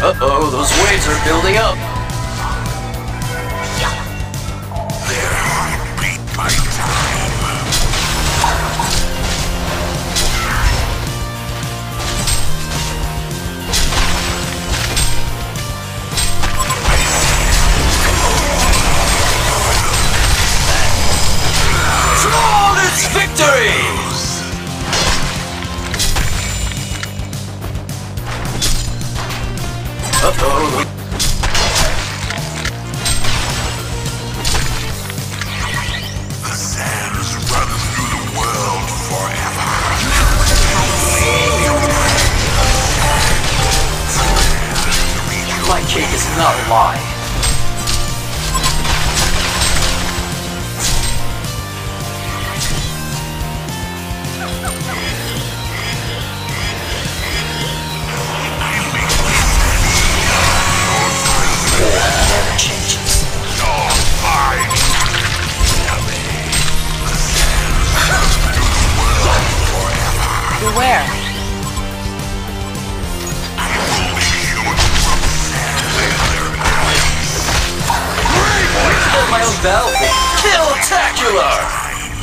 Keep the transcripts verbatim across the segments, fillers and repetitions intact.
Uh-oh, those waves are building up. Their heartbeat by time. Flawless victory! Uh-oh. The sands run through the world forever. My cake is not a lie. Never changes. Beware. My own battlefield. Kill-tacular!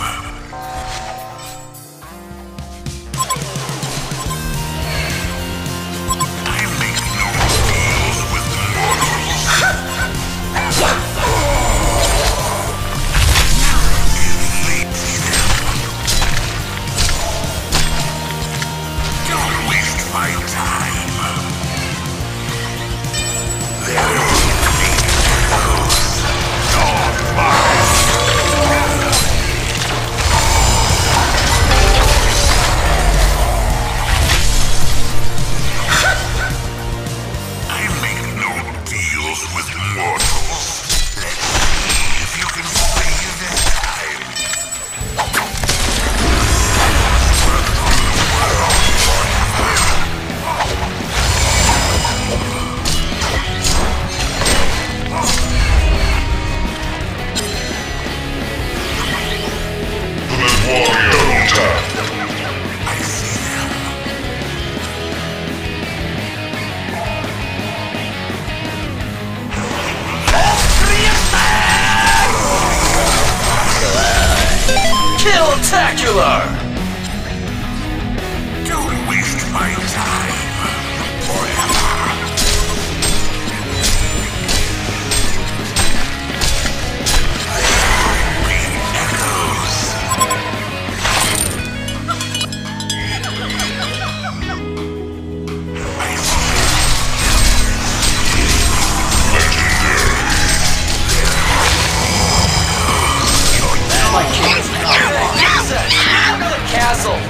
Kill-tacular! Don't waste my time forever. Heartbeat echoes. My cake is not a lie. Another castle!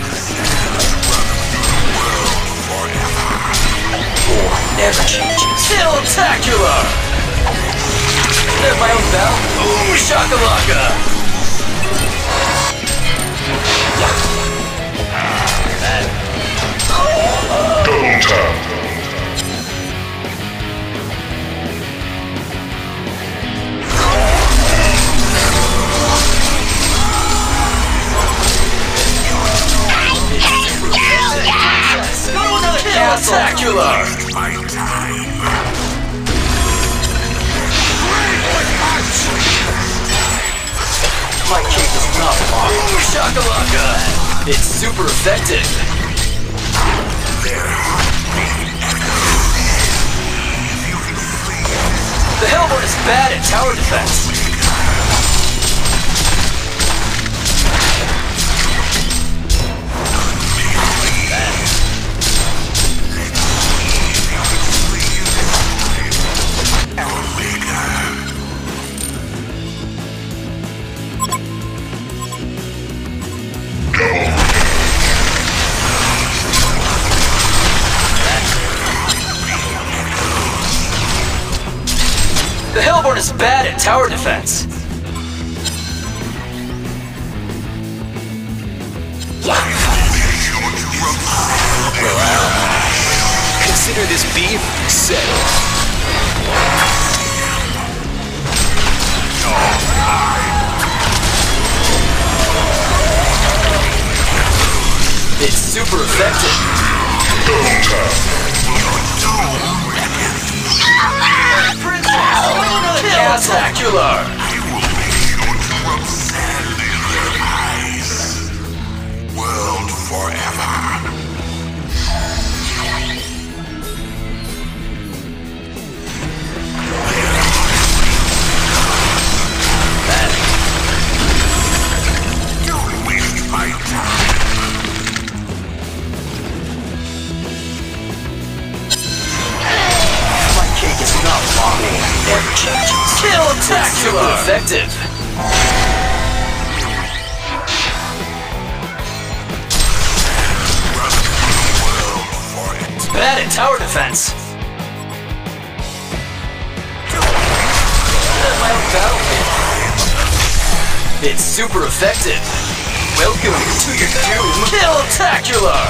War never changes. Kill-tacular! They're my own battle. Boom shakalaka! Double tap. Kill-tacular! My time. My cake is not mine. Boom shakalaka! It's super effective. Their heartbeat echoes. If you can flee. The Hellborn is bad at tower defense. The Hellborn is bad at tower defense. Consider this beef settled. It's super effective. Double tap. castle. Spectacular! I will make sure to rub sand in their eyes. World forever. Don't waste my time. My cake is not long. Never changes. Kill-tacular! Effective. It's bad at tower defense. My own battlefield. It's super effective. Welcome to your doom. Kill-tacular!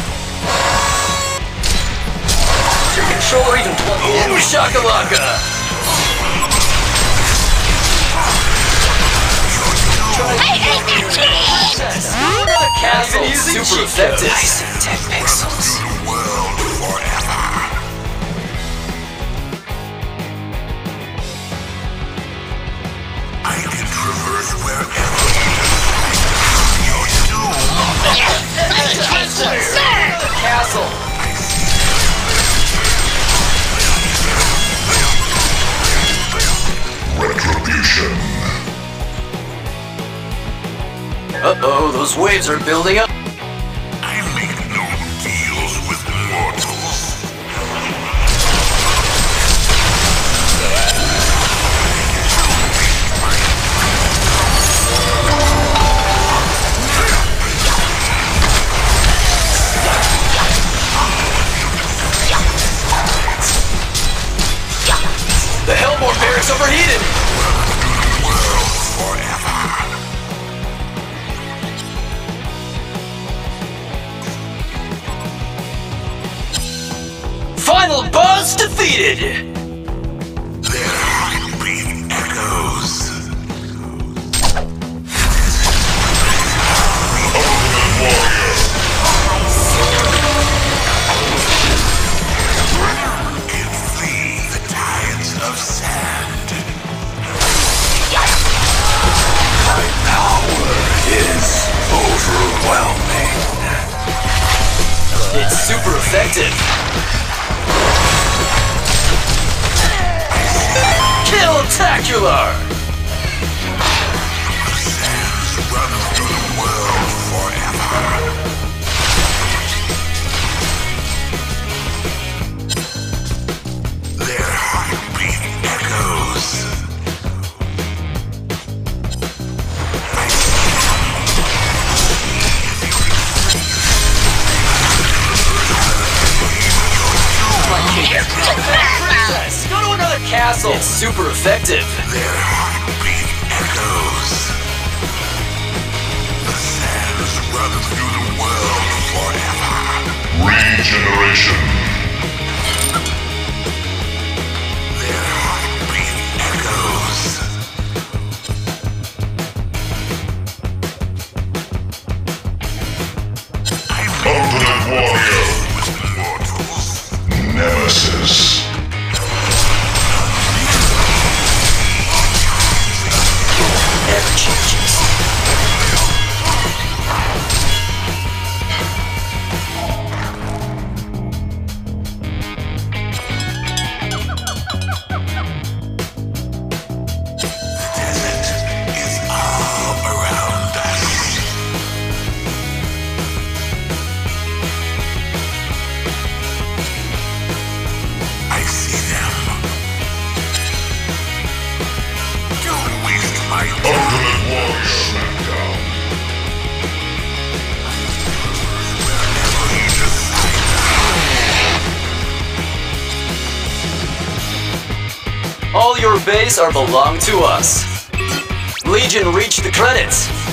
Your controller even told me. Ooh, shakalaka! I hate that cheese! Another castle. Super effective. Nice and ten pixels. World forever. I can traverse wherever you're doomed. The castle. Retribution. Uh-oh, those waves are building up. I make no deals with mortals. The Hellborn barracks overheated. World forever. Final boss defeated. Their heartbeat echoes. Can flee the tides of sand. My power is overwhelming. It's super effective. Kill-tacular! Sands run through the world forever. Their heartbeat echoes. Princess, go to another castle. It's super effective. Their heartbeat echoes. The sands run through the world forever. Regeneration. Their heartbeat echoes. Ultimate warrior. With mortals. Nemesis. Never changes. Is all around us. I see them. Don't waste my ultimate warrior smackdown. Wherever you decide. All your base are belong to us. Legion reached the credits.